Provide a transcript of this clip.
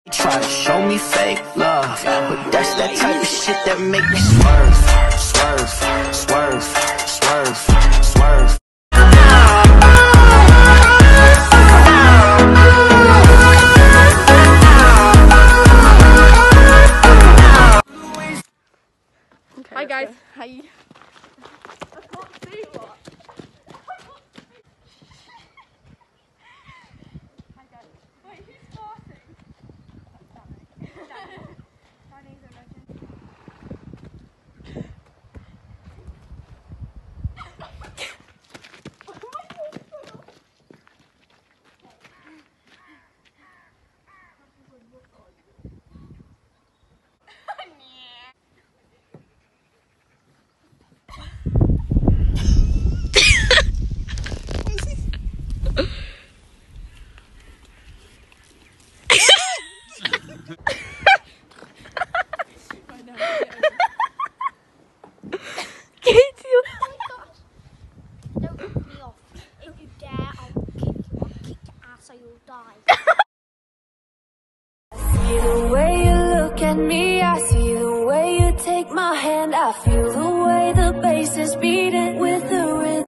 Try to show me fake love, but that's that type of shit that make me swerve, swerve, swerve, swerve, swerve. Okay, hi guys. Hi. I can't see what. Hi guys. Wait, who's farting? Danny's a legend. Me, I see the way you take my hand. I feel the way the bass is beating with the